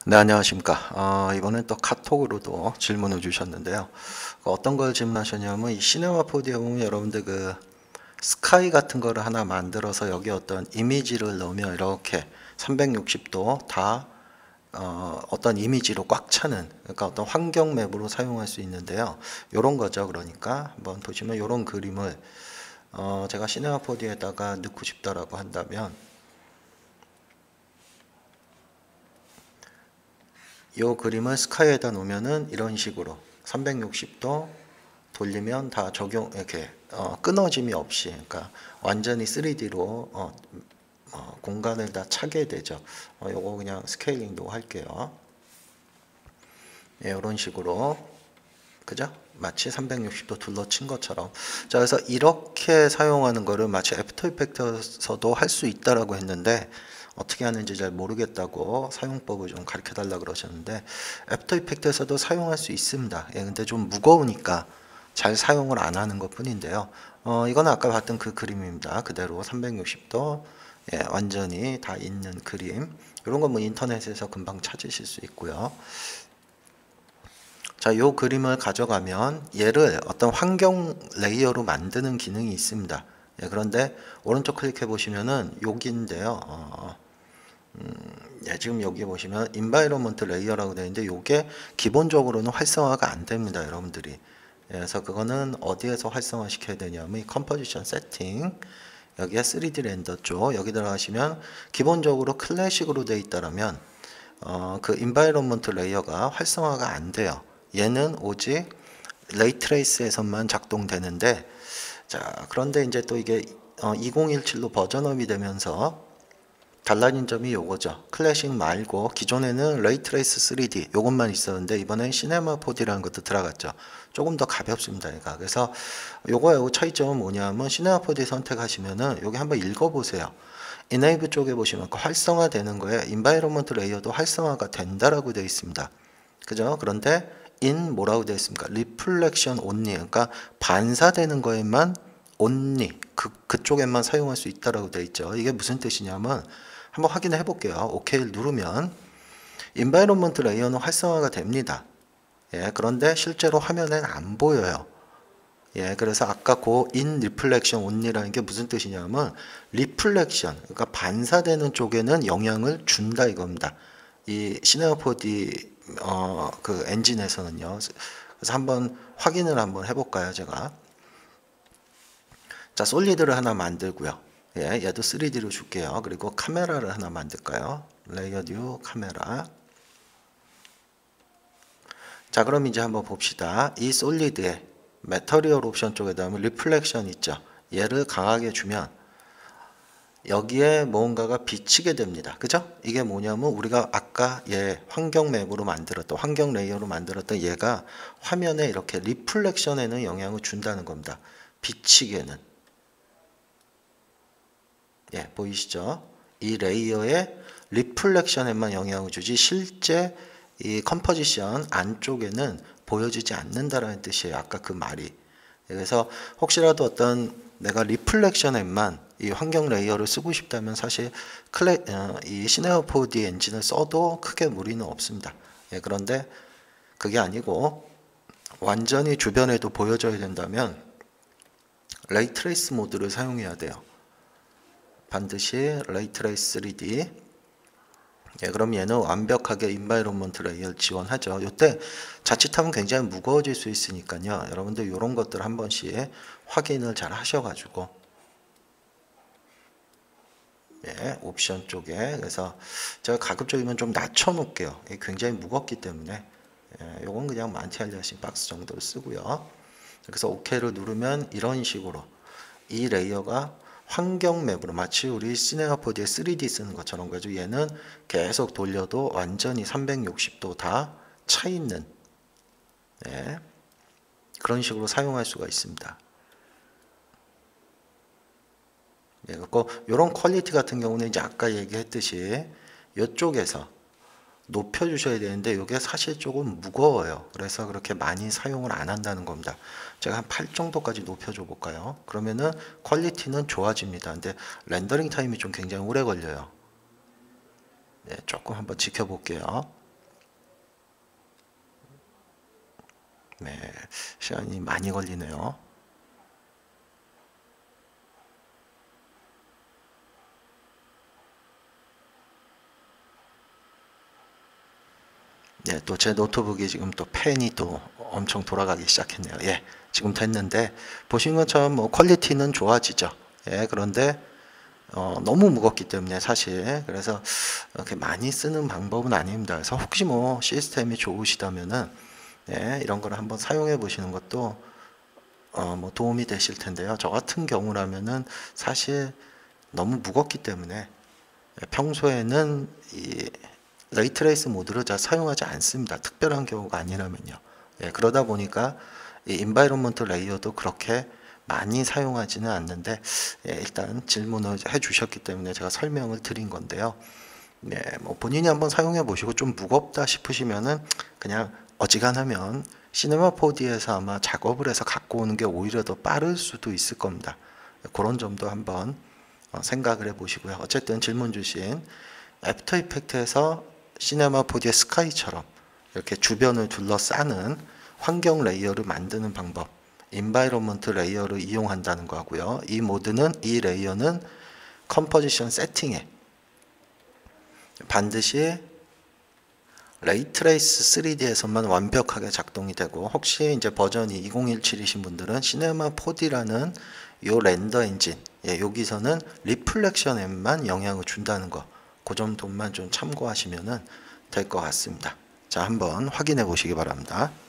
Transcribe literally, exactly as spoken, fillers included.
네, 안녕하십니까. 어, 이번엔 또 카톡으로도 질문을 주셨는데요. 그 어떤 걸 질문하셨냐면, 이 시네마 포디에 보면 여러분들 그 스카이 같은 거를 하나 만들어서 여기 어떤 이미지를 넣으면 이렇게 삼백육십 도 다 어, 어떤 이미지로 꽉 차는, 그러니까 어떤 환경 맵으로 사용할 수 있는데요. 요런 거죠. 그러니까 한번 보시면 요런 그림을 어, 제가 시네마 포디에다가 넣고 싶다라고 한다면, 이 그림을 스카이에다 놓으면은 이런 식으로 삼백육십 도 돌리면 다 적용 이렇게 어, 끊어짐이 없이, 그러니까 완전히 쓰리디로 어, 어, 공간을 다 차게 되죠. 어, 요거 그냥 스케일링도 할게요. 예, 이런 식으로, 그죠? 마치 삼백육십 도 둘러친 것처럼. 자, 그래서 이렇게 사용하는 거를 마치 애프터 이펙트에서도 할 수 있다라고 했는데, 어떻게 하는지 잘 모르겠다고 사용법을 좀 가르쳐 달라 그러셨는데, 애프터 이펙트에서도 사용할 수 있습니다. 예, 근데 좀 무거우니까 잘 사용을 안 하는 것 뿐인데요. 어, 이건 아까 봤던 그 그림입니다. 그대로 삼백육십 도 예, 완전히 다 있는 그림. 이런 건 뭐 인터넷에서 금방 찾으실 수 있고요. 자, 요 그림을 가져가면 얘를 어떤 환경 레이어로 만드는 기능이 있습니다. 예, 그런데 오른쪽 클릭해 보시면은 여기인데요. 어, 음, 예, 지금 여기 보시면 environment 레이어라고 되어 있는데 요게 기본적으로는 활성화가 안 됩니다, 여러분들이. 예, 그래서 그거는 어디에서 활성화 시켜야 되냐면 이 컴포지션 세팅, 여기에 쓰리디 렌더 쪽 여기 들어가시면 기본적으로 클래식으로 되어 있다라면 어, 그 environment 레이어가 활성화가 안 돼요. 얘는 오직 레이트레이스에서만 작동되는데, 자, 그런데 이제 또 이게 어, 이천십칠로 버전업이 되면서 달라진 점이 요거죠. 클래식 말고 기존에는 레이트레이스 쓰리디 요것만 있었는데 이번엔 시네마 포디라는 것도 들어갔죠. 조금 더 가볍습니다. 얘가. 그래서 요거의 차이점은 뭐냐면 시네마 포디 선택하시면은 여기 한번 읽어보세요. 이네이블 쪽에 보시면 그 활성화되는 거에 인바이러먼트 레이어도 활성화가 된다라고 되어 있습니다. 그죠? 그런데 in 뭐라고 되어 있습니까? reflection only, 그러니까 반사되는 거에만 only 그 그쪽에만 사용할 수 있다라고 되어 있죠. 이게 무슨 뜻이냐면 한번 확인해 볼게요. 오케이를 누르면 environment 레이어는 활성화가 됩니다. 예, 그런데 실제로 화면엔 안 보여요. 예, 그래서 아까 그 in reflection only라는 게 무슨 뜻이냐면 reflection, 그러니까 반사되는 쪽에는 영향을 준다 이겁니다. 이 시네마 포디 어, 그 엔진에서는요. 그래서 한번 확인을 한번 해볼까요, 제가? 자, 솔리드를 하나 만들고요. 예, 얘도 쓰리디로 줄게요. 그리고 카메라를 하나 만들까요? 레이어 뉴 카메라. 자, 그럼 이제 한번 봅시다. 이 솔리드에 매터리얼 옵션 쪽에다 하면 리플렉션 있죠. 얘를 강하게 주면 여기에 뭔가가 비치게 됩니다. 그죠? 이게 뭐냐면 우리가 아까 얘 환경 맵으로 만들었던 환경 레이어로 만들었던 얘가 화면에 이렇게 리플렉션에는 영향을 준다는 겁니다. 비치게는. 예, 보이시죠? 이 레이어의 리플렉션에만 영향을 주지 실제 이 컴포지션 안쪽에는 보여지지 않는다라는 뜻이에요. 아까 그 말이. 그래서 혹시라도 어떤 내가 리플렉션에만 이 환경 레이어를 쓰고 싶다면 사실 클래, 어, 이 시네마 포디 엔진을 써도 크게 무리는 없습니다. 예, 그런데 그게 아니고 완전히 주변에도 보여줘야 된다면 레이트레이스 모드를 사용해야 돼요. 반드시 레이트레이스 쓰리디. 예, 그럼 얘는 완벽하게 인바이런먼트 레이어를 지원하죠. 이때 자칫하면 굉장히 무거워질 수 있으니까요. 여러분들 이런 것들 한 번씩 확인을 잘 하셔가지고 예, 옵션 쪽에 그래서 제가 가급적이면 좀 낮춰 놓을게요. 굉장히 무겁기 때문에 예, 요건 그냥 만티알리아싱 박스 정도로 쓰고요. 그래서 오케이를 누르면 이런 식으로 이 레이어가 환경 맵으로 마치 우리 시네마 포디에 쓰리디 쓰는 것처럼 가지고 얘는 계속 돌려도 완전히 삼백육십 도 다 차 있는 예, 그런 식으로 사용할 수가 있습니다. 예, 그리고 이런 퀄리티 같은 경우는 이제 아까 얘기했듯이 이쪽에서 높여 주셔야 되는데 이게 사실 조금 무거워요. 그래서 그렇게 많이 사용을 안 한다는 겁니다. 제가 한 팔 정도까지 높여 줘 볼까요? 그러면은 퀄리티는 좋아집니다. 근데 렌더링 타임이 좀 굉장히 오래 걸려요. 네, 조금 한번 지켜볼게요. 네, 시간이 많이 걸리네요. 네, 또 제 노트북이 지금 또 펜이 또 엄청 돌아가기 시작했네요. 예, 지금 됐는데 보신 것처럼 뭐 퀄리티는 좋아지죠. 예, 그런데 어, 너무 무겁기 때문에 사실 그래서 이렇게 많이 쓰는 방법은 아닙니다. 그래서 혹시 뭐 시스템이 좋으시다면은 예, 이런 걸 한번 사용해 보시는 것도 어, 뭐 도움이 되실 텐데요. 저 같은 경우라면은 사실 너무 무겁기 때문에 평소에는 이 레이트레이스 모드를 잘 사용하지 않습니다. 특별한 경우가 아니라면요. 예, 그러다 보니까 이 인바이런먼트 레이어도 그렇게 많이 사용하지는 않는데 예, 일단 질문을 해 주셨기 때문에 제가 설명을 드린 건데요. 네, 뭐 본인이 한번 사용해 보시고 좀 무겁다 싶으시면은 그냥 어지간하면 시네마 포디에서 아마 작업을 해서 갖고 오는 게 오히려 더 빠를 수도 있을 겁니다. 그런 점도 한번 어, 생각을 해 보시고요. 어쨌든 질문 주신 애프터 이펙트에서 시네마 포디의 스카이처럼 이렇게 주변을 둘러싸는 환경 레이어를 만드는 방법, 인바이런먼트 레이어를 이용한다는 거고요. 이 모드는 이 레이어는 컴포지션 세팅에 반드시 레이트레이스 쓰리디에서만 완벽하게 작동이 되고, 혹시 이제 버전이 이공일칠이신 분들은 시네마 포디라는 요 렌더 엔진, 예, 여기서는 리플렉션에만 영향을 준다는 거, 그 점만 좀 참고하시면 될 것 같습니다. 자, 한번 확인해 보시기 바랍니다.